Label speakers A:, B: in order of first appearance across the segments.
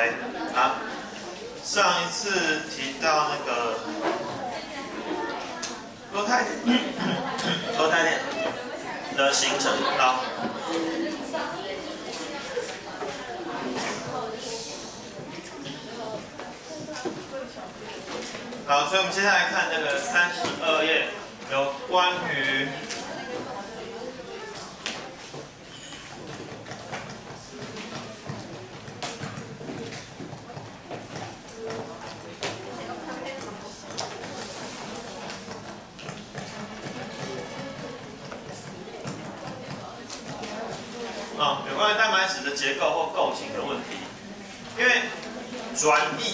A: OK， 好，上一次提到那个多肽链的形成，好。好，所以我们接下来看那个32页，有关于有关于蛋白质的结构或构型的问题，因为转译。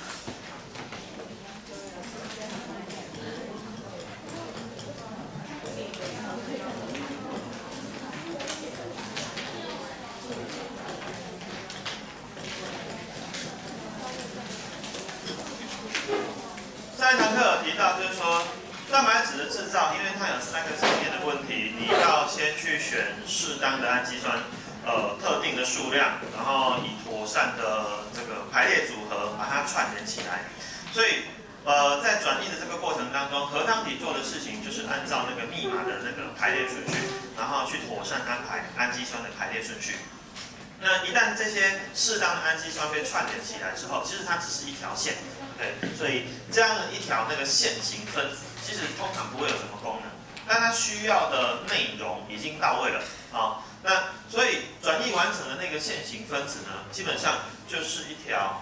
A: 上一堂课有提到，就是说蛋白质的制造，因为它有3个层面的问题，你要先去选适当的氨基酸，特定的数量，然后以妥善的这个排列组合把它串联起来。所以，在转译的这个过程当中，核糖体做的事情就是按照那个密码的那个排列顺序，然后去妥善安排氨基酸的排列顺序。那一旦这些适当的氨基酸被串联起来之后，其实它只是一条线，对，所以这样的一条那个线型分子，其实通常不会有什么功能，但它需要的内容已经到位了啊。那所以转译完成的那个线型分子呢，基本上就是一条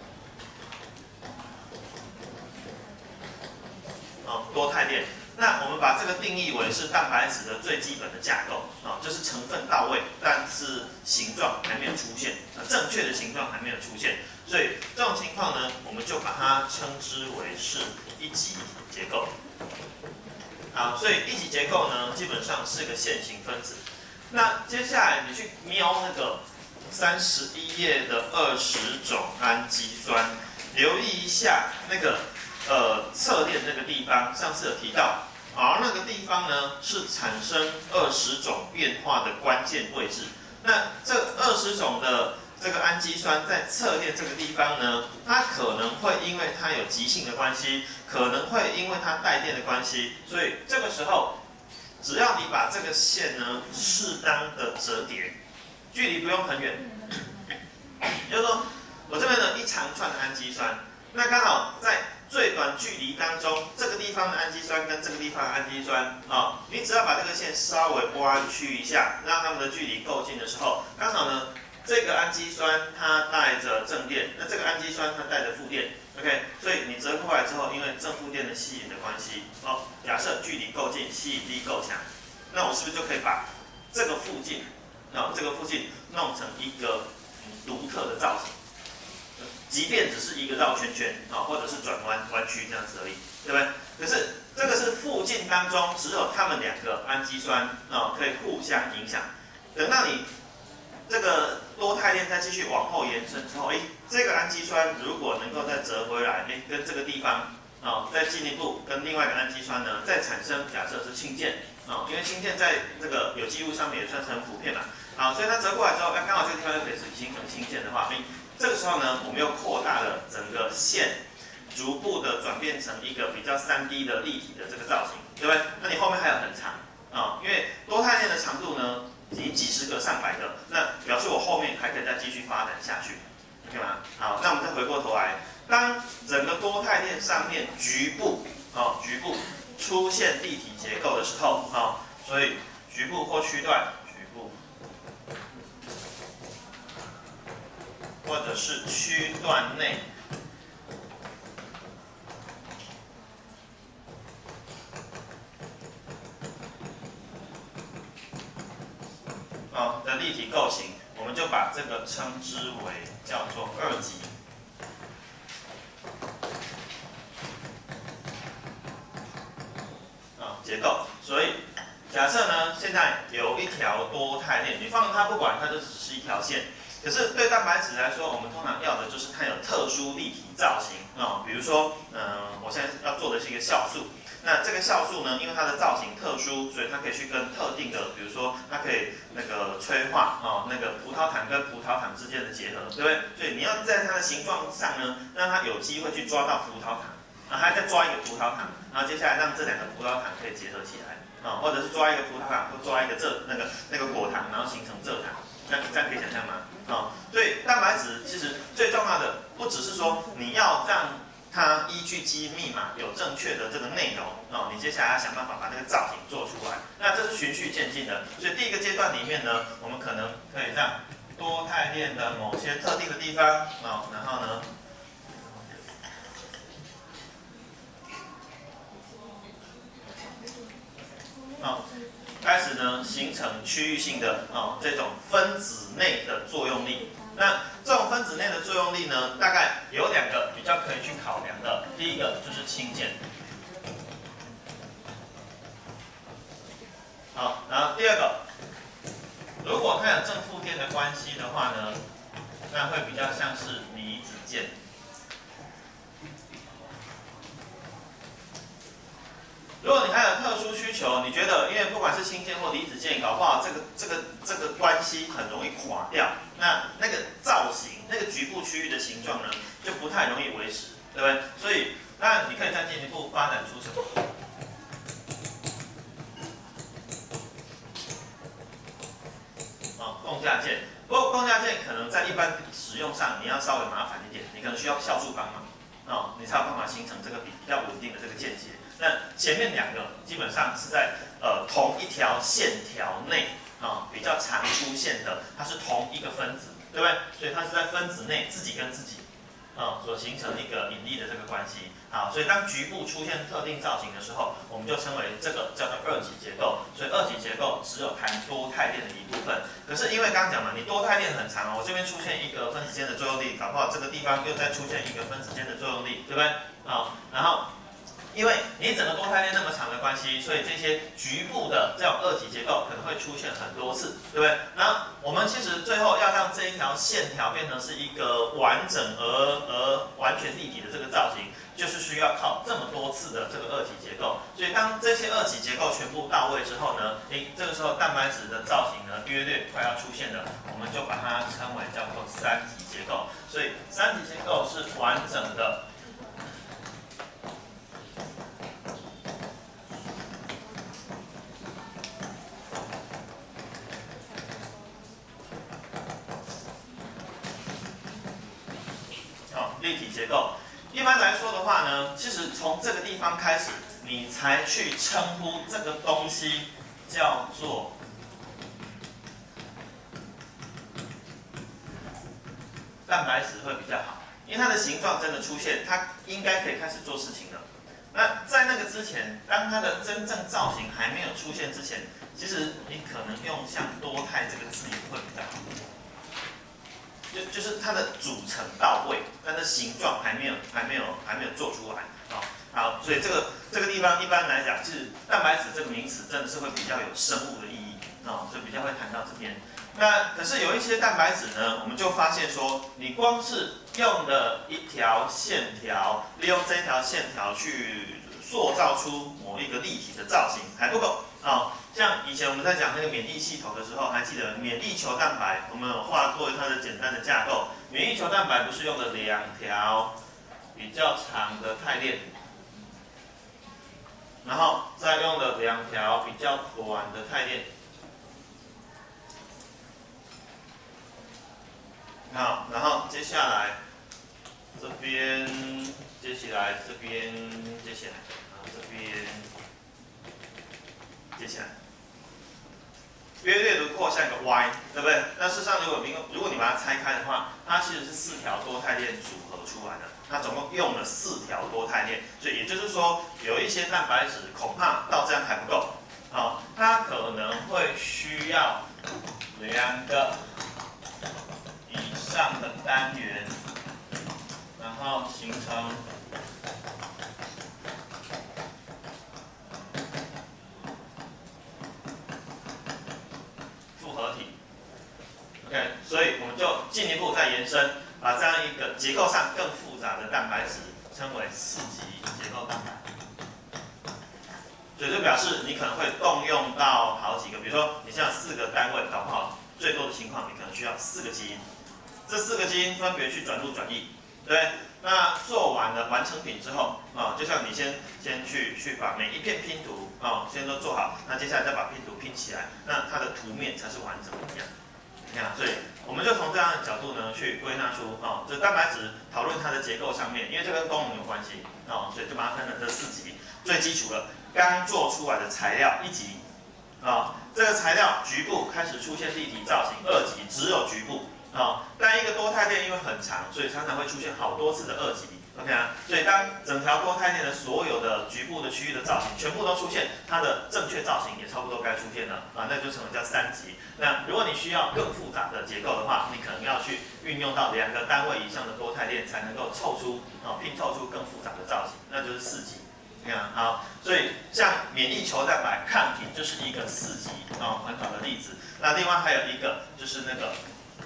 A: 多肽链。那我们把这个定义为是蛋白质的最基本的架构就是成分到位，但是形状还没有出现，正确的形状还没有出现，所以这种情况呢，我们就把它称之为是一级结构。好，所以一级结构呢，基本上是个线型分子。那接下来你去瞄那个31页的20种氨基酸，留意一下那个侧链那个地方，上次有提到，而那个地方呢是产生20种变化的关键位置。那这20种的这个氨基酸在侧链这个地方呢，它可能会因为它有极性的关系，可能会因为它带电的关系，所以这个时候，只要你把这个线呢适当的折叠，距离不用很远，也就是说，我这边呢一长串的氨基酸，那刚好在最短距离当中，这个地方的氨基酸跟这个地方的氨基酸你只要把这个线稍微弯曲一下，让它们的距离够近的时候，刚好呢，这个氨基酸它带着正电，那这个氨基酸它带着负电 ，OK， 所以你折过来之后，因为正负电的吸引的关系，假设距离够近，吸引力够强，那我是不是就可以把这个附近，这个附近弄成一个独特的造型？即便只是一个绕圈圈或者是转弯曲这样子而已，对不对？可是这个是附近当中只有它们2个氨基酸可以互相影响。等到你这个多肽链再继续往后延伸之后，这个氨基酸如果能够再折回来，跟这个地方再进一步跟另外一个氨基酸呢再产生，假设是氢键因为氢键在这个有机物上面也算是很普遍嘛，所以它折过来之后，刚好这个地方就可以形成氢键的话，这个时候呢，我们又扩大了整个线，逐步的转变成一个比较3D 的立体的这个造型，对不对？那你后面还有很长因为多肽链的长度呢，已经几十个、上百个，那表示我后面还可以再继续发展下去 ，OK 吗？好，那我们再回过头来，当整个多肽链上面局部出现立体结构的时候所以局部或区段。或者是区段内的立体构型，我们就把这个称之为叫做2级结构。所以假设呢，现在有一条多肽链，你放它不管，它就只是一条线。可是对蛋白质来说，我们通常要的就是它有特殊立体造型比如说，我现在要做的是一个酵素， 那这个酵素呢，因为它的造型特殊，所以它可以去跟特定的，比如说它可以那个催化那个葡萄糖跟葡萄糖之间的结合，对不对？所以你要在它的形状上呢，让它有机会去抓到葡萄糖，还再抓一个葡萄糖，然后接下来让这两个葡萄糖可以结合起来或者是抓一个葡萄糖或抓一个那个果糖，然后形成蔗糖。这样可以想象吗？所以蛋白质其实最重要的不只是说你要让它依据基因密码有正确的这个内容你接下来要想办法把这个造型做出来。那这是循序渐进的，所以第一个阶段里面呢，我们可能可以让多肽链的某些特定的地方然后呢。开始呢形成区域性的这种分子内的作用力。那这种分子内的作用力呢，大概有两个比较可以去考量的。第一个就是氢键，然后第二个，如果它有正负电的关系的话呢，那会比较像是离子键。如果你还有特殊需求，你觉得因为不管是氢键或离子键，搞不好这个关系很容易垮掉，那个造型、那个局部区域的形状呢，就不太容易维持，对不对？所以，那你可以再进一步发展出什么？共价键。不过共价键可能在一般使用上，你要稍微麻烦一点，你可能需要酵素帮忙你才有办法形成这个比较稳定的这个键结。那前面两个基本上是在同一条线条内比较常出现的，它是同一个分子，对不对？所以它是在分子内自己跟自己所形成一个引力的这个关系。所以当局部出现特定造型的时候，我们就称为这个叫做二级结构。所以二级结构只有含多肽链的一部分。可是因为刚刚讲嘛，你多肽链很长我这边出现一个分子间的作用力，搞不好这个地方又再出现一个分子间的作用力，对不对？然后。因为你整个多肽链那么长的关系，所以这些局部的这种二级结构可能会出现很多次，对不对？然后我们其实最后要让这一条线条变成是一个完整而完全立体的这个造型，就是需要靠这么多次的这个二级结构。所以当这些二级结构全部到位之后呢，这个时候蛋白质的造型呢约略快要出现了，我们就把它称为叫做三级结构。所以三级结构是完整的。立体结构，一般来说的话呢，其实从这个地方开始，你才去称呼这个东西叫做蛋白质会比较好，因为它的形状真的出现，它应该可以开始做事情了。那在那个之前，当它的真正造型还没有出现之前，其实你可能用像多肽这个字眼会比较好。就是它的组成到位，但是形状还没有做出来好，所以这个地方一般来讲，是蛋白质这个名词真的是会比较有生物的意义所以比较会谈到这边。那可是有一些蛋白质呢，我们就发现说，你光是用了一条线条，利用这一条线条去塑造出某一个立体的造型还不够像以前我们在讲那个免疫系统的时候，还记得免疫球蛋白，我们有画过它的简单的架构。免疫球蛋白不是用了两条比较长的肽链，然后再用了两条比较短的肽链。好，然后接下来这边接起来，这边接起来，然后这边接起来。约略轮廓像一个 Y， 对不对？那事实上，如果你把它拆开的话，它其实是4条多肽链组合出来的。它总共用了4条多肽链，所以也就是说，有一些蛋白质恐怕到这样还不够，它可能会需要2个以上的单元，然后形成复合体。OK， 所以我们就进一步再延伸，把这样一个结构上更复杂的蛋白质称为4级结构蛋白。 所以就表示你可能会动用到好几个，比如说你现在有4个单位，搞不好最多的情况你可能需要4个基因，这4个基因分别去转录转译，对不对？那做完了完成品之后，就像你先去把每一片拼图先都做好，那接下来再把拼图拼起来，那它的图面才是完整的一样。你看，所以我们就从这样的角度呢去归纳出这蛋白质讨论它的结构上面，因为这跟功能有关系所以就把它分成这4级。最基础的刚做出来的材料1级这个材料局部开始出现立体造型2级，只有局部但一个多肽链因为很长，所以常常会出现好多次的2级。OK 啊，所以当整条多肽链的所有的局部的区域的造型全部都出现，它的正确造型也差不多该出现了那就成为叫3级。那如果你需要更复杂的结构的话，你可能要去运用到2个单位以上的多肽链才能够拼凑出更复杂的造型，那就是4级。好，所以像免疫球蛋白抗体就是一个4级很好的例子。那另外还有一个就是那个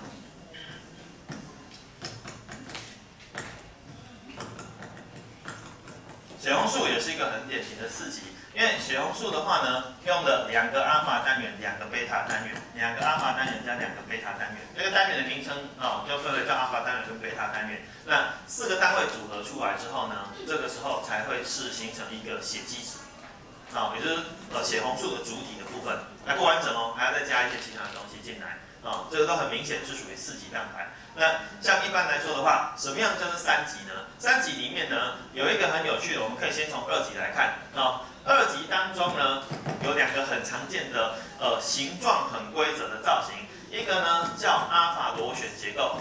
A: 血红素也是一个很典型的4级，因为血红素的话呢，用了2个阿尔法单元、2个贝塔单元，2个阿尔法单元加2个贝塔单元，这个单元的名称就分为叫阿尔法单元跟贝塔单元。那4个单位组合出来之后呢，这个时候才会是形成一个血基质，也就是血红素的主体的部分，还不完整还要再加一些其他的东西进来这个都很明显是属于4级蛋白。那像一般来说的话，什么样叫做3级呢？3级里面呢有一个很有趣的，我们可以先从2级来看2级当中呢有2个很常见的形状很规则的造型，一个呢叫阿法螺旋结构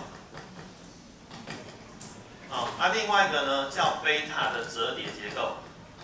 A: 另外一个呢叫贝塔的折叠结构。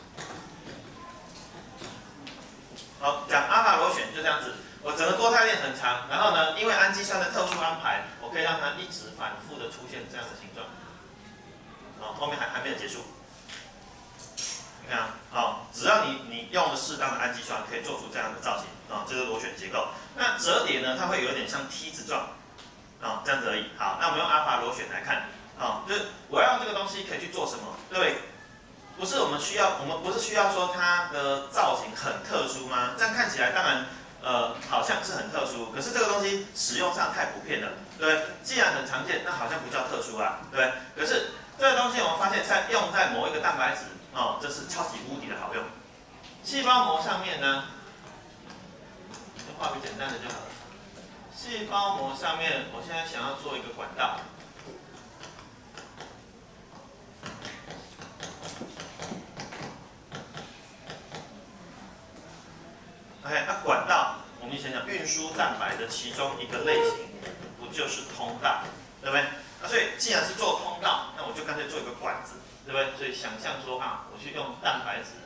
A: 讲阿法螺旋就这样子，我整个多肽链很长，然后呢，因为氨基酸的特殊安排，我可以让它一直反复的出现这样的形状。后面还没有结束。你看只要你用了适当的氨基酸，可以做出这样的造型这是螺旋结构。那折叠呢，它会有点像梯子状这样子而已。好，那我们用阿法螺旋来看就是我要用这个东西可以去做什么，对不对？不是我们不是需要说它的造型很特殊吗？这样看起来当然好像是很特殊，可是这个东西使用上太普遍了，对不对？既然很常见，那好像不叫特殊啊，对不对？可是这个东西我们发现用在某一个蛋白质这是超级无敌的好用。细胞膜上面呢，就画个简单的就好了。细胞膜上面，我现在想要做一个管道。OK， 那管道，我们以前讲运输蛋白的其中一个类型，不就是通道，对不对？那所以既然是做通道，那我就干脆做一个管子，对不对？所以想象说我去用蛋白质，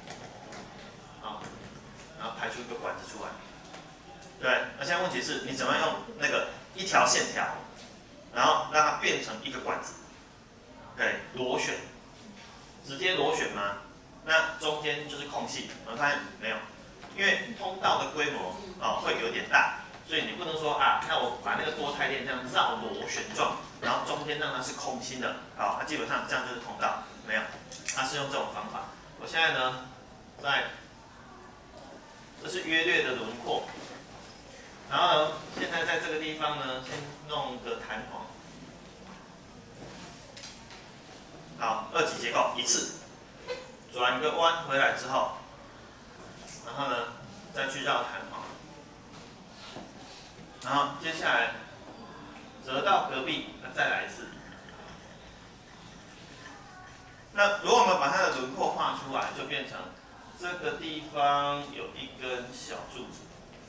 A: 然后排出一个管子出来，对不对？那现在问题是你怎么用那个一条线条，然后让它变成一个管子？对，螺旋，直接螺旋吗？那中间就是空隙，我们发现没有。因为通道的规模会有点大，所以你不能说那我把那个多肽链这样绕螺旋状，然后中间让它是空心的，那基本上这样就是通道，没有，它是用这种方法。我现在呢，这是约略的轮廓，然后呢，现在在这个地方呢，先弄个弹簧，好，2级结构一次，转个弯回来之后。然后呢，再去绕弹簧，然后接下来折到隔壁，再来一次。那如果我们把它的轮廓画出来，就变成这个地方有一根小柱子，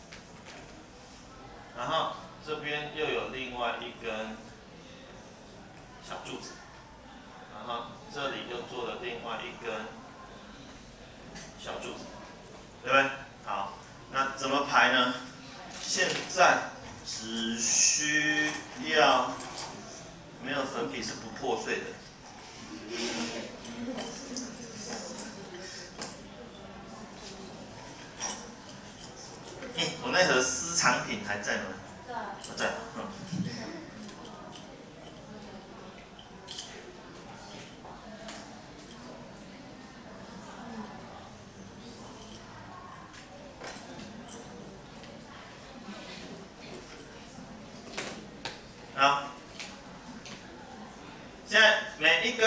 A: 然后这边又有另外一根小柱子，然后这里又做了另外一根小柱子。对不对？好，那怎么排呢？现在只需要没有粉笔是不破碎的。我那盒私藏品还在吗？在。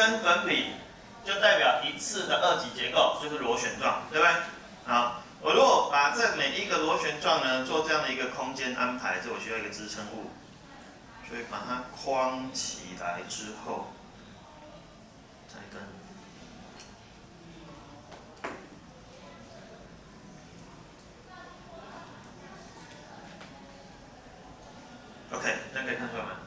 A: 根粉笔就代表一次的二级结构，就是螺旋状，对不对？好，我如果把这每一个螺旋状呢做这样的一个空间安排，这我需要一个支撑物，所以把它框起来之后，再跟。OK， 这样可以看出来吗？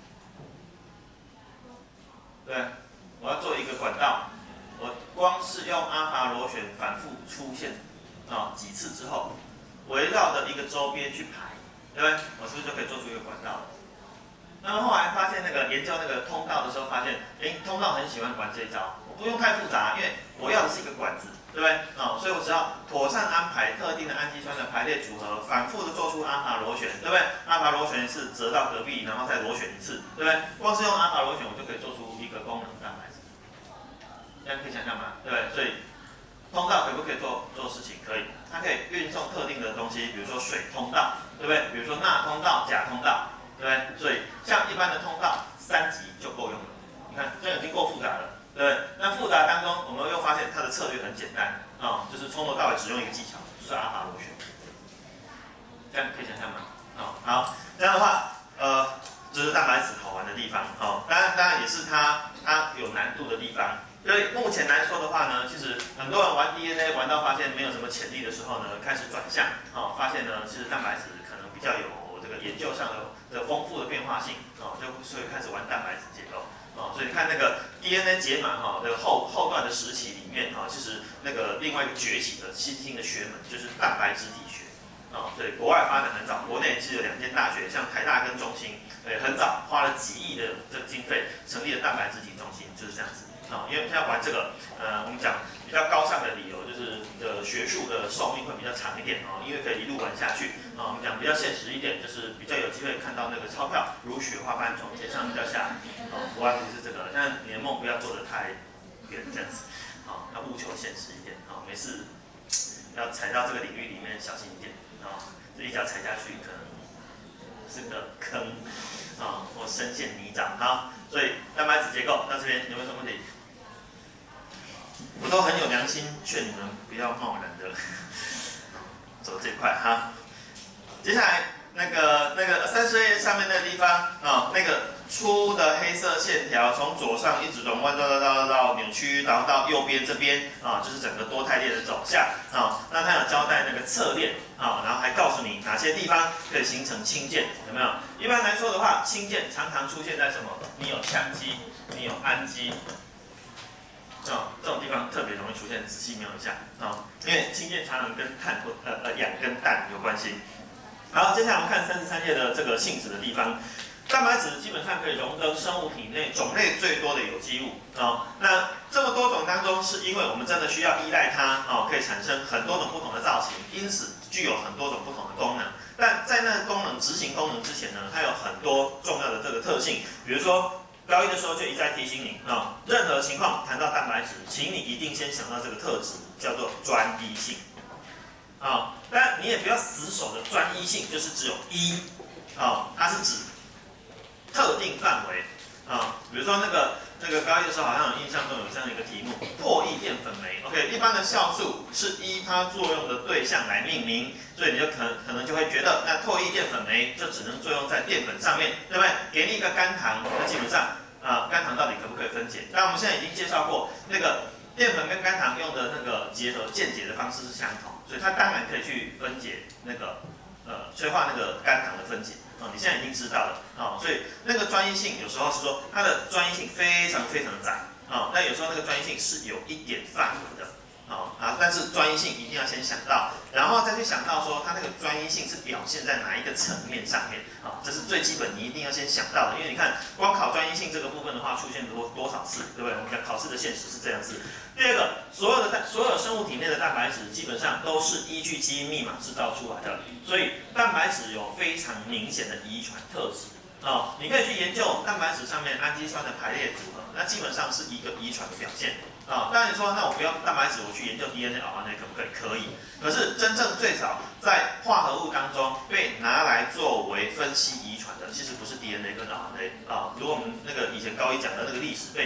A: 对，我要做一个管道，我光是用阿法螺旋反复出现几次之后，围绕的一个周边去排，对不对？我是不是就可以做出一个管道？那么后来发现研究那个通道的时候，发现，通道很喜欢玩这一招，我不用太复杂，因为我要的是一个管子。对不对？所以我只要妥善安排特定的氨基酸的排列组合，反复的做出阿法螺旋，对不对？阿法螺旋是折到隔壁，然后再螺旋一次，对不对？光是用阿法螺旋，我就可以做出一个功能蛋白质，这样可以想象吗？对不对？所以通道可不可以做事情？可以，它可以运送特定的东西，比如说水通道，对不对？比如说钠通道、钾通道，对不对？所以像一般的通道3级就够用了。你看，这样已经够复杂了。对不对？那复杂当中，我们又发现它的策略很简单就是从头到尾只用一个技巧，就是阿法螺旋。这样可以想象吗？好，这样的话，这是蛋白质好玩的地方当然也是它有难度的地方。所以目前来说的话呢，其实很多人玩 DNA 玩到发现没有什么潜力的时候呢，开始转向发现呢，其实蛋白质可能比较有这个研究上的丰富的变化性所以开始玩蛋白质结构。所以你看那个 DNA 解码的后段的时期里面其实那个另外一个崛起的新兴的学门就是蛋白质体学所以国外发展很早，国内其实有2间大学，像台大跟中兴，很早花了几亿的这个经费成立了蛋白质体中心，就是这样子因为现在玩这个我们讲比较高尚的理由就是你的学术的寿命会比较长一点因为可以一路玩下去我们讲比较现实一点，就是比较有机会看到那个钞票如雪花般从天上掉下来不外乎是这个，但你的梦不要做得太远这样子要务求现实一点没事要踩到这个领域里面小心一点这一脚踩下去可能是个坑或深陷泥沼所以蛋白质结构到这边有没有什么问题？我都很有良心劝你们不要贸然的走这块接下来那个32页上面那个地方那个粗的黑色线条从左上一直转弯到扭曲，然后到右边这边就是整个多肽链的走向那它有交代那个侧链然后还告诉你哪些地方可以形成氢键，有没有？一般来说的话，氢键常常出现在什么？你有羟基，你有氨基这种地方特别容易出现，仔细瞄一下因为氢键常常跟碳或氧跟氮有关系。好，接下来我们看33页的这个性质的地方。蛋白质基本上可以荣登生物体内种类最多的有机物那这么多种当中，是因为我们真的需要依赖它可以产生很多种不同的造型，因此具有很多种不同的功能。但在那个功能执行功能之前呢，它有很多重要的这个特性，比如说高一的时候就一再提醒你任何情况谈到蛋白质，请你一定先想到这个特质，叫做专一性但你也不要死守的专一性，就是只有一它是指特定范围比如说那个高一的时候好像有印象中有这样的一个题目，唾液淀粉酶 ，OK， 一般的酵素是依它作用的对象来命名，所以你就可能就会觉得，那唾液淀粉酶就只能作用在淀粉上面，对不对？给你一个甘糖，那基本上甘糖到底可不可以分解？那我们现在已经介绍过，那个淀粉跟甘糖用的那个结合键解的方式是相同，所以它当然可以去分解那个催化那个甘糖的分解。你现在已经知道了所以那个专一性有时候是说它的专一性非常非常的窄但有时候那个专一性是有一点范围的但是专一性一定要先想到，然后再去想到说它那个专一性是表现在哪一个层面上面这是最基本你一定要先想到的，因为你看光考专一性这个部分的话，出现多少次，对不对？我们讲考试的现实是这样子。第二个，所有生物体内的蛋白质基本上都是依据基因密码制造出来的，所以蛋白质有非常明显的遗传特质你可以去研究蛋白质上面氨基酸的排列组合，那基本上是一个遗传的表现当然你说那我不要蛋白质，我去研究 DNA、RNA 可不可以？可以。可是真正最早在化合物当中被拿来作为分析遗传的，其实不是 DNA 跟 RNA 如果我们那个以前高一讲的那个历史背景你有印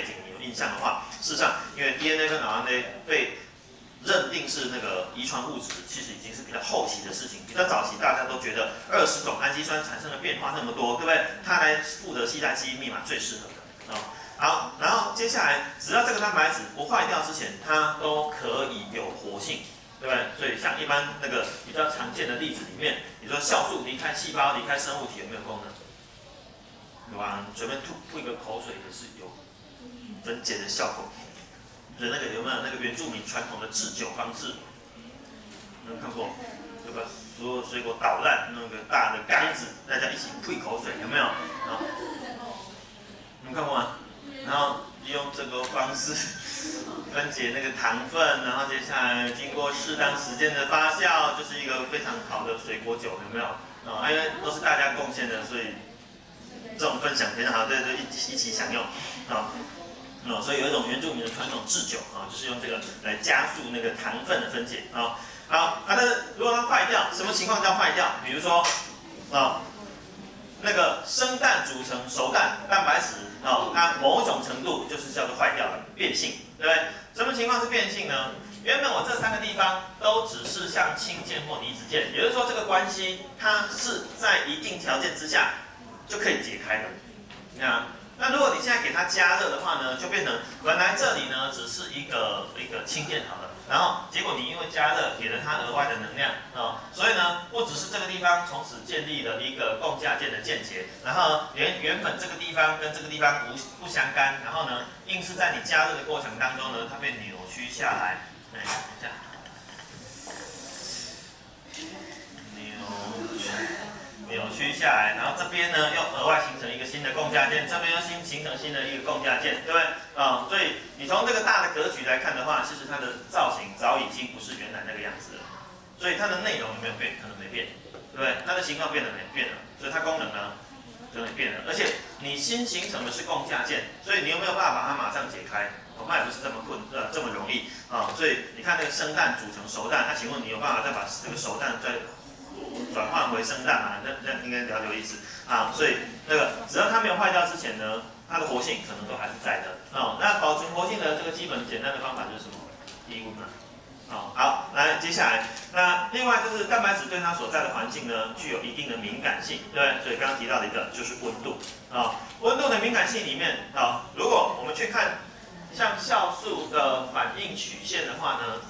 A: 印象的话，事实上，因为 DNA 跟 RNA 被认定是那个遗传物质，其实已经是比较后期的事情。比较早期，大家都觉得20种氨基酸产生的变化那么多，对不对？它来负责携带基因密码最适合的啊。好，然后接下来，只要这个蛋白质不坏掉之前，它都可以有活性，对不对？所以像一般那个比较常见的例子里面，你说酵素离开细胞、离开生物体有没有功能？有啊，随便吐一个口水也是有分解的效果。所以那个有没有那个原住民传统的制酒方式？有没有看过？就把所有水果捣烂，弄个大的盖子，大家一起吐一口水，有没有？啊，你们看过吗？然后利用这个方式分解那个糖分，然后接下来经过适当时间的发酵，就是一个非常好的水果酒，有没有？啊，因为都是大家贡献的，所以这种分享非常好，对，一起享用啊。所以有一种原住民的传统制酒啊，就是用这个来加速那个糖分的分解啊。好，但是如果它坏掉，什么情况叫坏掉？比如说那个生蛋煮成熟蛋，蛋白质它某种程度就是叫做坏掉了，变性，对不对？什么情况是变性呢？原本我这3个地方都只是像氢键或离子键，也就是说这个关系它是在一定条件之下就可以解开的。那如果你现在给它加热的话呢，就变成本来这里呢只是一个氢键好了，然后结果你因为加热给了它额外的能量所以呢不只是这个地方从此建立了一个共价键的键结，然后原本这个地方跟这个地方不相干，然后呢硬是在你加热的过程当中呢，它被扭曲下来，等一下，扭曲下来，然后这边呢又额外形成一个新的共价键，这边又形成新的一个共价键，对不对？所以你从这个大的格局来看的话，其实它的造型早已经不是原来那个样子了。所以它的内容有没有变？可能没变，对不对？它的形状变了没？变了，所以它功能呢就没变了。而且你新形成的是共价键，所以你有没有办法把它马上解开？恐怕也不是这么这么容易所以你看那个生蛋煮成熟蛋，那请问你有办法再把这个熟蛋再转换回生蛋嘛？那应该了解我意思所以那个只要它没有坏掉之前呢，它的活性可能都还是在的那保存活性的这个基本简单的方法就是什么？低温嘛。好，来接下来，那另外就是蛋白质对它所在的环境呢，具有一定的敏感性，对不对？所以刚刚提到的一个就是温度温度的敏感性里面如果我们去看像酵素的反应曲线的话呢。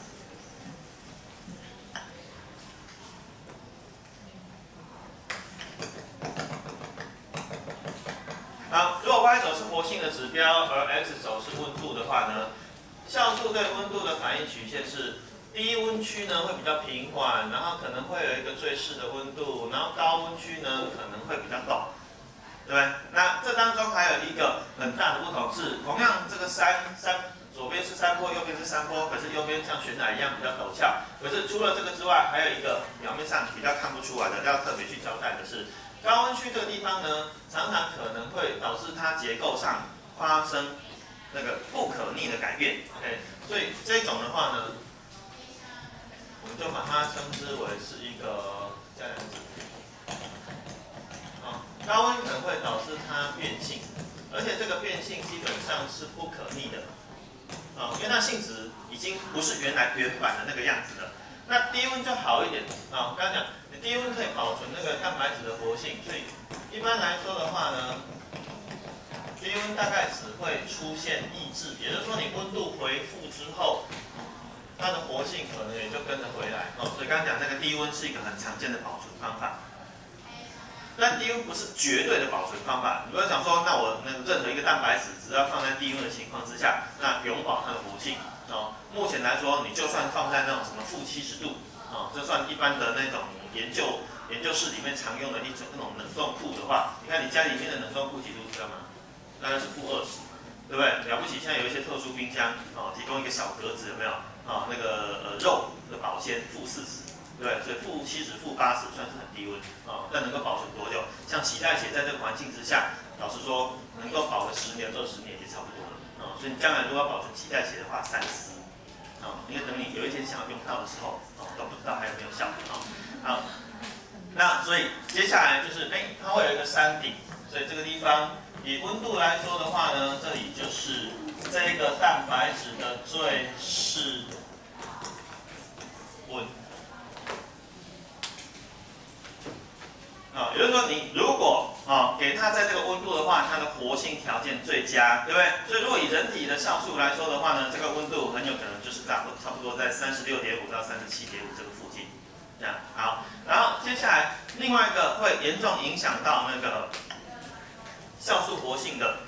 A: 如果 Y 轴是活性的指标，而 X 轴是温度的话呢，酵素对温度的反应曲线是低温区呢会比较平缓，然后可能会有一个最适的温度，然后高温区呢可能会比较陡，对不对？那这当中还有一个很大的不同是，同样这个山左边是山坡，右边是山坡，可是右边像悬崖一样比较陡峭。可是除了这个之外，还有一个表面上比较看不出来的，要特别去交代的是。高温区这个地方呢，常常可能会导致它结构上发生那个不可逆的改变。OK， 所以这种的话呢，我们就把它称之为是一个这样子。高温可能会导致它变性，而且这个变性基本上是不可逆的。因为它性质已经不是原版的那个样子了。那低温就好一点刚刚讲。低温可以保存那个蛋白质的活性，所以一般来说的话呢，低温大概只会出现抑制，也就是说你温度回复之后，它的活性可能也就跟着回来所以刚刚讲那个低温是一个很常见的保存方法，但低温不是绝对的保存方法。你不要想说，那我任何一个蛋白质只要放在低温的情况之下，那永保它的活性目前来说，你就算放在那种什么-70度这算一般的那种。研究室里面常用的一种那种冷冻库的话，你看你家里面的冷冻库几度知道吗？大概是-20，对不对？了不起，现在有一些特殊冰箱提供一个小格子，有没有那个肉的保鲜-40，对不对？所以-70、-80算是很低温但能够保存多久？像脐带血在这个环境之下，老实说能够保个10年、20年也差不多了所以你将来如果要保存脐带血的话，3思因为等你有一天想要用到的时候都不知道还有没有效好，那所以接下来就是它会有一个山顶，所以这个地方以温度来说的话呢，这里就是这个蛋白质的最适温。也就是说，你如果给它在这个温度的话，它的活性条件最佳，对不对？所以如果以人体的酵素来说的话呢，这个温度很有可能就是差不多在36.5到37.5这个附近。这样好，然后接下来另外一个会严重影响到那个酵素活性的。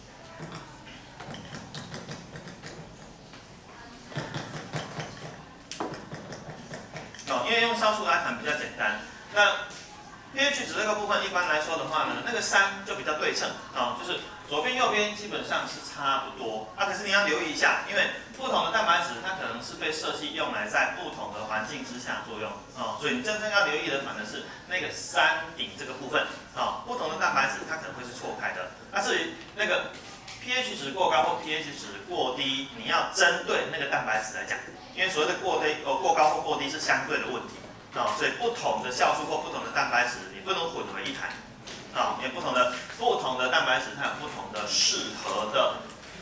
A: 因为用酵素来谈比较简单。那 pH 值这个部分一般来说的话呢，那个3就比较对称就是左边右边基本上是差不多可是你要留意一下，因为不同的蛋白质它可能是被设计用来在不同的环境之下作用所以你真正要留意的反而是那个3顶这个部分不同的蛋白质它可能会是错开的。至于那个 pH 值过高或 pH 值过低，你要针对那个蛋白质来讲，因为所谓的过高或过低是相对的问题所以不同的酵素或不同的蛋白质你不能混为一谈因为不同的蛋白质它有不同的适合的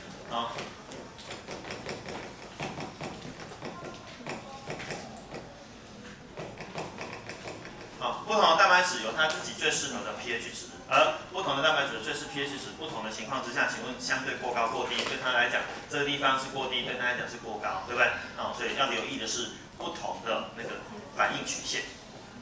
A: 不同的蛋白质有它自己最适合的 pH 值，而不同的蛋白质最适 pH 值不同的情况之下，请问相对过高过低，对它来讲这个地方是过低，对它来讲是过高，对不对？所以要留意的是不同的那个反应曲线。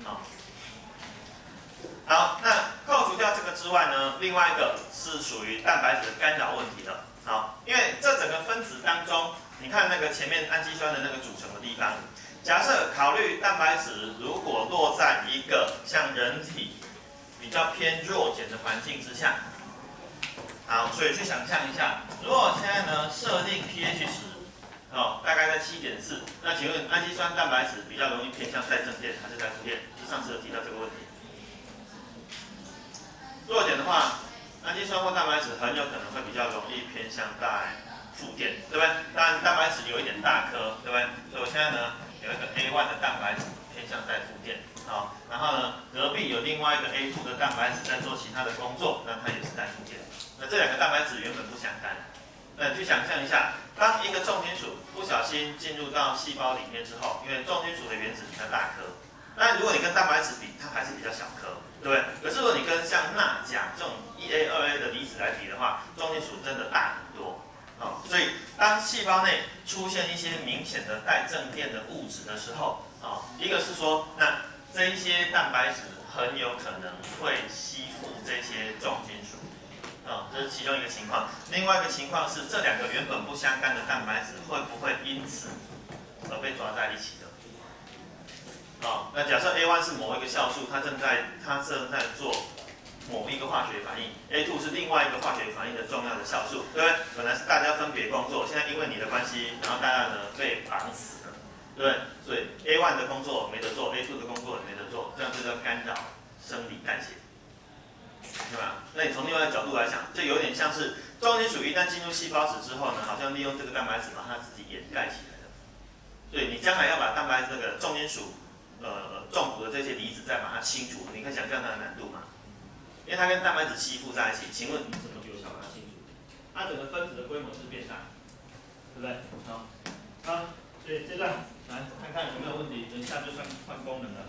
A: 好，那扣除掉这个之外呢，另外一个是属于蛋白质干扰问题的。因为这整个分子当中，你看那个前面氨基酸的那个组成的地方。假设考虑蛋白质如果落在一个像人体比较偏弱碱的环境之下，好，所以去想象一下，如果现在呢设定 pH 值大概在7.4，那请问氨基酸蛋白质比较容易偏向在正电还是在负电？就上次有提到这个问题。弱碱的话，氨基酸或蛋白质很有可能会比较容易偏向在负电，对不对？当然蛋白质有一点大颗，对不对？所以我现在呢有一个 A1 的蛋白质偏向在负电然后呢隔壁有另外一个 A2 的蛋白质在做其他的工作，那它也是在负电。那这两个蛋白质原本不相干，那你去想象一下，当一个重金属不小心进入到细胞里面之后，因为重金属的原子比较大颗，那如果你跟蛋白质比，它还是比较小颗，对不对？可是如果你跟像钠、钾这种 1A、2A 的离子来比的话，重金属真的大很多。所以当细胞内出现一些明显的带正电的物质的时候，一个是说，那这一些蛋白质很有可能会吸附这些重金属，这是其中一个情况。另外一个情况是，这两个原本不相干的蛋白质会不会因此而被抓在一起的？那假设 A1 是某一个酵素，它正在做某一个化学反应 ，A2 是另外一个化学反应的重要的酵素，对不对？本来是大家分别工作，现在因为你的关系，然后大家呢被绑死了，对不对？所以 A1 的工作没得做 ，A2 的工作也没得做，这样就叫干扰生理代谢，对吧？那你从另外一个角度来讲，就有点像是重金属一旦进入细胞质之后呢，好像利用这个蛋白质把它自己掩盖起来的。所以你将来要把蛋白质这个重金属中毒的这些离子再把它清除，你可以想象它的难度吗？因为它跟蛋白质吸附在一起，请问你怎么有效把它清除？它整个分子的规模是变大，对不对？好，所以这段来看看有没有问题，等一下就算换功能了。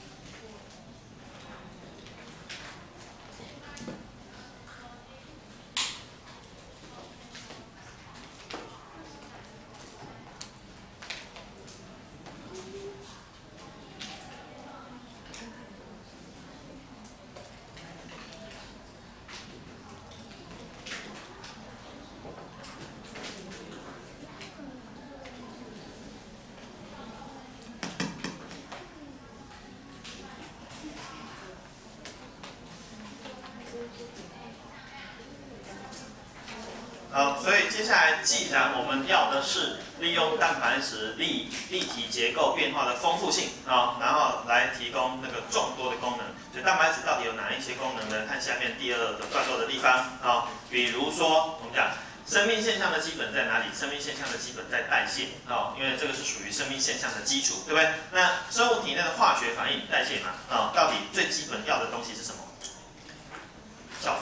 A: 好，所以接下来既然我们要的是利用蛋白质立体结构变化的丰富性然后来提供那个众多的功能。所以蛋白质到底有哪一些功能呢？看下面第二个段落的地方比如说我们讲生命现象的基本在哪里？生命现象的基本在代谢因为这个是属于生命现象的基础，对不对？那生物体内的化学反应代谢嘛到底最基本要的东西是什么？酵素嘛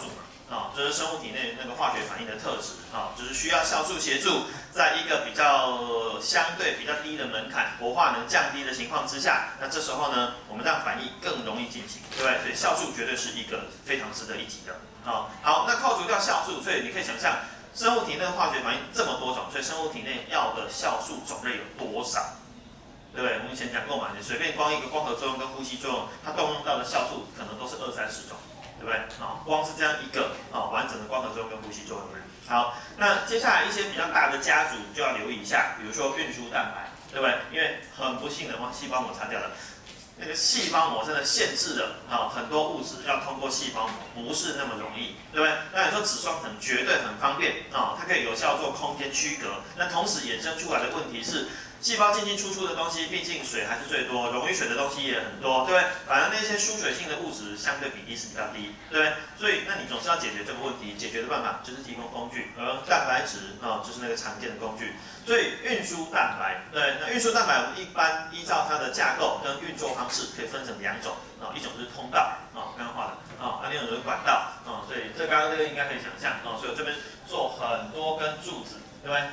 A: 就是生物体内那个化学反应的特质就是需要酵素协助，在一个比较相对比较低的门槛，活化能降低的情况之下，那这时候呢，我们让反应更容易进行，对不对？所以酵素绝对是一个非常值得一提的好，那扣除掉酵素，所以你可以想象，生物体内的化学反应这么多种，所以生物体内要的酵素种类有多少？对不对？我们以前讲过嘛，你随便光一个光合作用跟呼吸作用，它动用到的酵素可能都是20-30种，对不对？光是这样一个完整的光合作用跟呼吸作用。好，那接下来一些比较大的家族就要留意一下，比如说运输蛋白，对不对？因为很不幸的，细胞膜擦掉了。那个细胞膜真的限制了很多物质要通过细胞膜不是那么容易，对不对？那你说脂双层绝对很方便它可以有效做空间区隔。那同时衍生出来的问题是，细胞进进出出的东西，毕竟水还是最多，溶于水的东西也很多，对不对？反而那些疏水性的物质相对比例是比较低，对不对？所以那你总是要解决这个问题，解决的办法就是提供工具，而蛋白质就是那个常见的工具。所以运输蛋白，对，那运输蛋白我们一般依照它的架构跟运作方式可以分成2种一种是通道刚刚画的另一种是管道所以刚刚这个应该可以想象所以我这边做很多根柱子，对不对？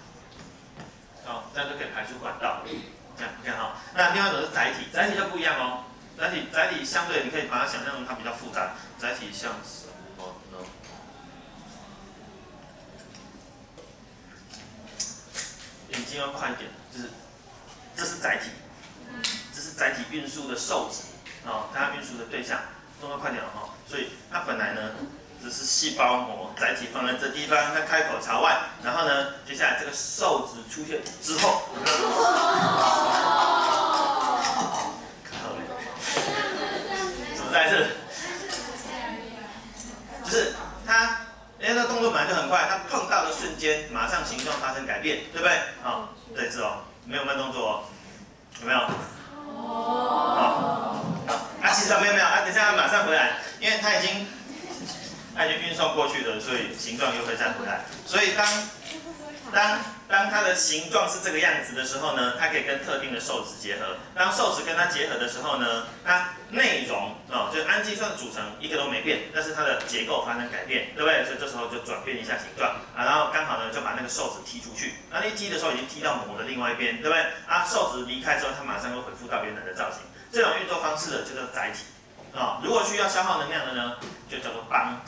A: 这样就可以排出管道。这样你看那另外一种是载体，载体就不一样载体相对你可以把它想象成它比较复杂，载体像什么呢？眼睛要快一点，就是这是载体，这是载体运输的受质它运输的对象，动作快点所以它本来呢，这是细胞膜，载体放在这地方，它开口朝外，然后呢，接下来这个受质出现之后，怎么在这？就是它。因为那动作本来就很快，它碰到的瞬间，马上形状发生改变，对不对？这一次没有慢动作有没有？其实没有，等一下马上回来，因为它已经运送过去了，所以形状又会再回来。所以当它的形状是这个样子的时候呢，它可以跟特定的受质结合。当受质跟它结合的时候呢，它内容就是氨基酸的组成一个都没变，但是它的结构发生改变，对不对？所以这时候就转变一下形状然后刚好呢就把那个受质踢出去。那一踢的时候已经踢到膜的另外一边，对不对？受质离开之后，它马上又恢复到原来的造型。这种运作方式的就叫载体如果需要消耗能量的呢，就叫做帮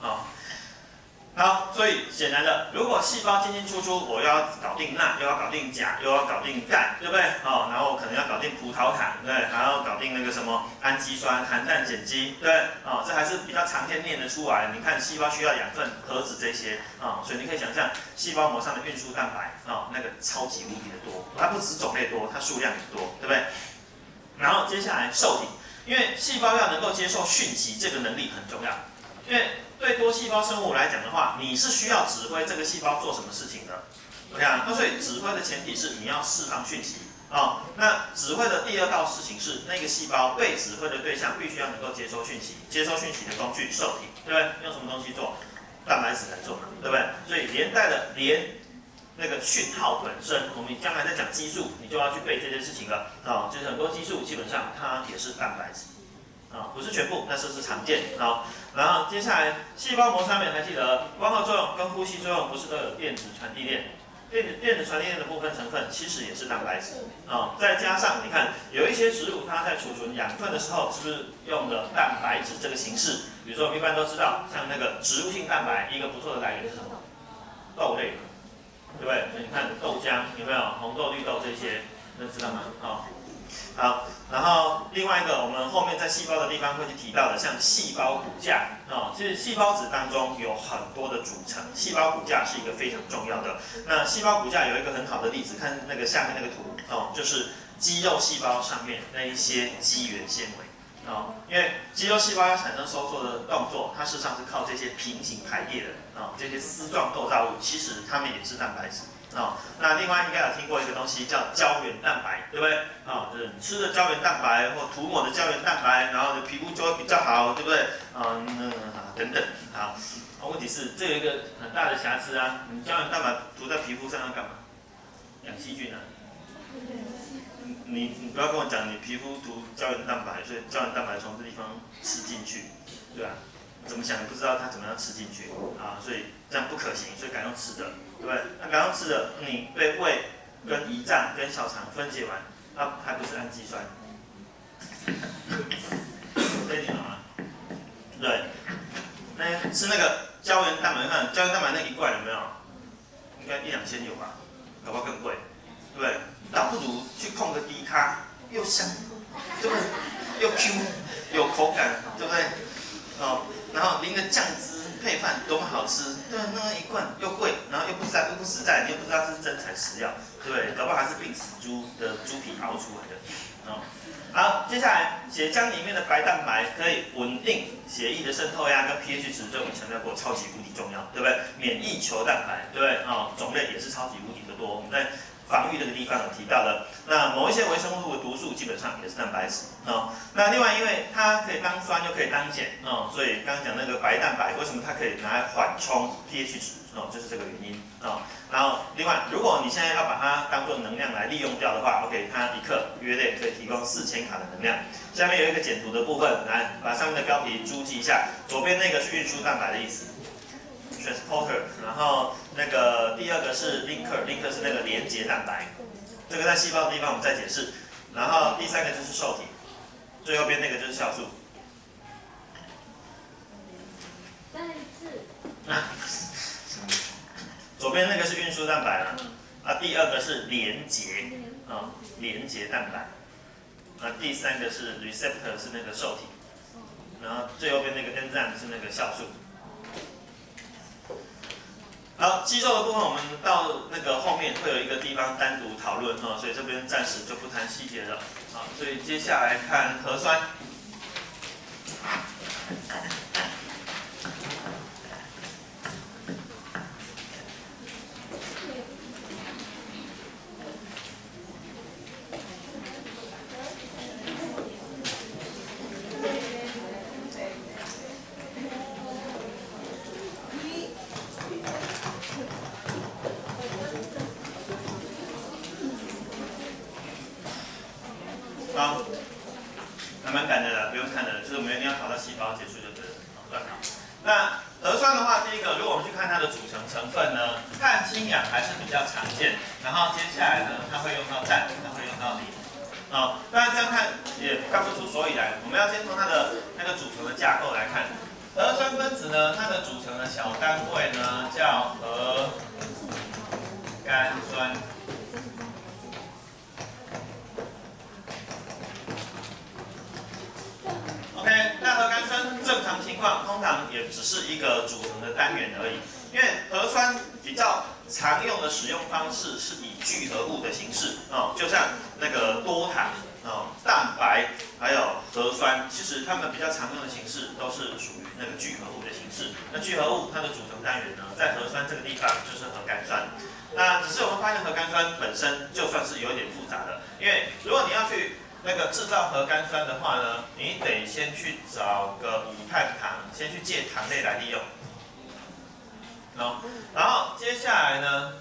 A: 好，所以显然的，如果细胞进进出出，我又要搞定钠，又要搞定钾，又要搞定钙，对不对？然后我可能要搞定葡萄糖，对，还要搞定那个什么氨基酸、含氮碱基，对，这还是比较常见念得出来。你看细胞需要养分、核子这些所以你可以想象细胞膜上的运输蛋白那个超级无敌的多，它不只是种类多，它数量也多，对不对？然后接下来受体，因为细胞要能够接受讯息，这个能力很重要，因为对多细胞生物来讲的话，你是需要指挥这个细胞做什么事情的。OK 那所以指挥的前提是你要释放讯息那指挥的第2道事情是那个细胞被指挥的对象必须要能够接收讯息，接收讯息的工具受体，对不对？用什么东西做？蛋白质来做嘛，对不对？所以连带的那个讯号本身，我们将来在讲激素，你就要去背这件事情了就是很多激素基本上它也是蛋白质不是全部，但是是常见然后接下来细胞膜上面还记得光合作用跟呼吸作用不是都有电子传递链？电子传递链的部分成分其实也是蛋白质再加上你看有一些植物它在储存养分的时候，是不是用的蛋白质这个形式？比如说我们一般都知道，像那个植物性蛋白，一个不错的来源是什么？豆类，对不对？所以你看豆浆有没有红豆、绿豆这些，能知道吗？好，然后另外一个我们后面在细胞的地方会去提到的，像细胞骨架其实细胞质当中有很多的组成，细胞骨架是一个非常重要的。那细胞骨架有一个很好的例子，看那个下面那个图就是肌肉细胞上面那一些肌原纤维因为肌肉细胞要产生收缩的动作，它事实上是靠这些平行排列的这些丝状构造物，其实它们也是蛋白质那另外应该有听过一个东西叫胶原蛋白，对不对？就是你吃的胶原蛋白或涂抹的胶原蛋白，然后你皮肤就会比较好，对不对？等等。好，问题是这有一个很大的瑕疵你胶原蛋白涂在皮肤上要干嘛？养细菌你不要跟我讲你皮肤涂胶原蛋白，所以胶原蛋白从这地方吃进去，对吧？ 怎么想也不知道它怎么样吃进去啊，所以这样不可行，所以改用吃的，对不对？那改用吃的，你被胃跟胰脏跟小肠分解完，那还不是氨基酸？这一点懂吗？对，那吃那个胶原蛋白，看胶原蛋白那一罐有没有？应该1、2千有吧，搞不好更贵，对不对？倒不如去控个低咖，又香，对不对？又 Q， 有口感，对不对？哦，然后淋个酱汁配饭，多么好吃！对，那一罐又贵，然后又不实在，你又不知道这是真材实料，对不对？搞不好还是病死猪的猪皮熬出来的。哦，好，接下来血浆里面的白蛋白可以稳定血液的渗透压跟 pH 值，这我们强调过，超级无敌重要，对不对？免疫球蛋白，对不对？哦，种类也是超级无敌的多，我们在防御这个地方有提到的。那某一些微生物的毒素基本上也是蛋白质哦。那另外，因为它可以当酸又可以当碱哦，所以刚刚讲那个白蛋白为什么它可以拿来缓冲 pH 值哦，就是这个原因哦。然后另外，如果你现在要把它当做能量来利用掉的话 ，OK， 它1克约类可以提供4000卡的能量。下面有一个简图的部分，来把上面的标题注记一下，左边那个是运输蛋白的意思。transporter， 然后那个第二个是 linker 是那个连接蛋白，这个在细胞的地方我们再解释。然后第3个就是受体，最右边那个就是酵素。
B: 再一次。
A: 左边那个是运输蛋白了，第2个是连接连接蛋白，第3个是 receptor 是那个受体，然后最右边那个 enzyme 是那个酵素。好，肌肉的部分我们到那个后面会有一个地方单独讨论哦，所以这边暂时就不谈细节了。好，所以接下来看核酸。好，还蛮赶的啦，不用看的，就是我们一定要跑到细胞结束就对了。好，那核酸的话，第一个，如果我们去看它的组成成分呢，碳、氢、氧还是比较常见。然后接下来呢，它会用到氮，它会用到磷。当然这样看也看不出所以然。我们要先从它的那个组成的架构来看，核酸分子呢，它的组成的小单位呢叫核苷酸。OK， 那核苷酸正常情况通常也只是一个组成的单元而已，因为核酸比较常用的使用方式是以聚合物的形式就像那个多糖蛋白还有核酸，其实它们比较常用的形式都是属于那个聚合物的形式。那聚合物它的组成单元呢，在核酸这个地方就是核苷酸。那只是我们发现核苷酸本身就算是有点复杂的，因为如果你要去那个制造核苷酸的话呢，你得先去找个五碳糖，先去借糖类来利用。然后接下来呢，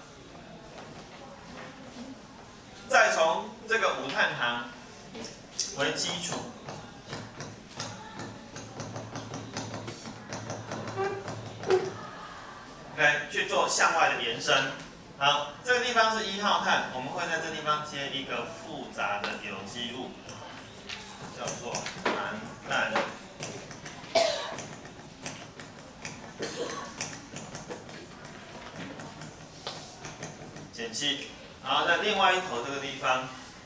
A: 再从这个五碳糖为基础，去做向外的延伸。好，这个地方是1号碳，我们会在这地方接一个复杂的有机物，叫做含氮碱基。然后在另外一头这个地方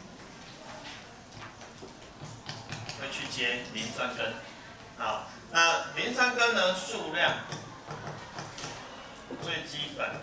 A: 会去接磷酸根。好，那磷酸根呢数量最基本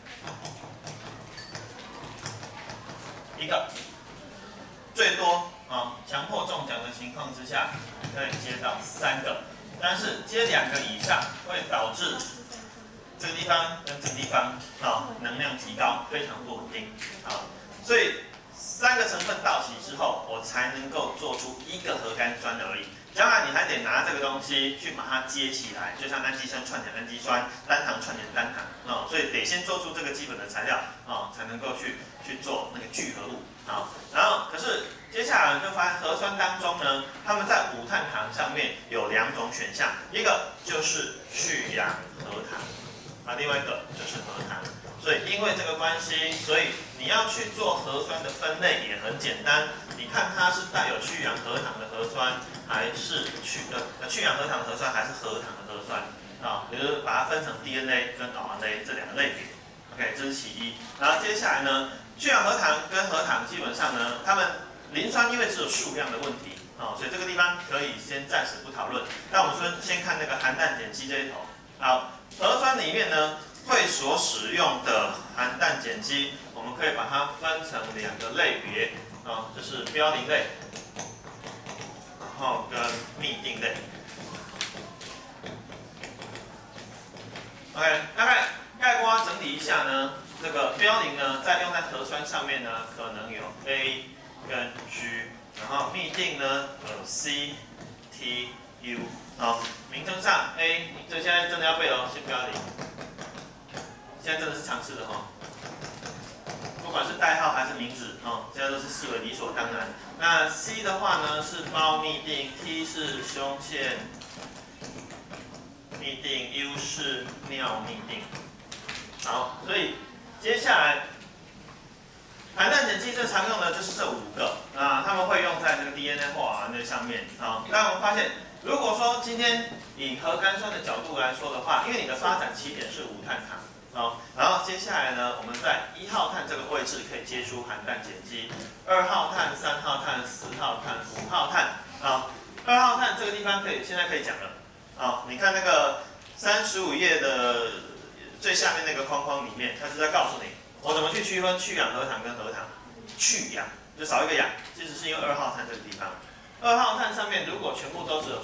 A: 1个，最多强迫中奖的情况之下，可以接到3个，但是接2个以上会导致这个地方跟这个地方能量提高，非常不稳定所以3个成分到齐之后，我才能够做出1个核苷酸而已。将来你还得拿这个东西去把它接起来，就像氨基酸串起氨基酸，单糖串起单糖所所以得先做出这个基本的材料才能够去做那个聚合物然后可是接下来就发现核酸当中呢，它们在五碳糖上面有2种选项，一个就是去氧核糖另外一个就是核糖。所以因为这个关系，所以你要去做核酸的分类也很简单。你看它是带有去氧核糖的核酸，还是去氧核糖的核酸，还是核糖的核酸比如把它分成 DNA 跟 RNA 这2个类别。OK， 这是其一。然后接下来呢，去氧核糖跟核糖基本上呢，它们磷酸因为只有数量的问题所以这个地方可以先暂时不讨论。那我们先看那个含氮碱基这一头。好，核酸里面呢，会所使用的含氮碱基，我们可以把它分成2个类别就是标零类，然后跟嘧啶类。OK， 大概概括整理一下呢，这个标零呢，在用在核酸上面呢，可能有 A 跟 G， 然后嘧啶呢有 C、T、U。名称上 A， 这现在真的要背哦，先标零。现在真的是常识的不管是代号还是名字现在都是视为理所当然。那 C 的话呢是胞嘧啶 ，T 是胸腺嘧啶 ，U 是尿嘧啶。好，所以接下来含氮碱基最常用的就是这5个它们会用在这个 DNA 或 RNA 上面但我们发现，如果说今天以核苷酸的角度来说的话，因为你的发展起点是5碳糖。然后接下来呢，我们在1号碳这个位置可以接出含氮碱基，2号碳、3号碳、4号碳、5号碳2号碳这个地方现在可以讲了你看那个35页的最下面那个框框里面，它是在告诉你我怎么去区分去氧核糖跟核糖。去氧就少一个氧，其实是因为2号碳这个地方。2号碳上面如果全部都是有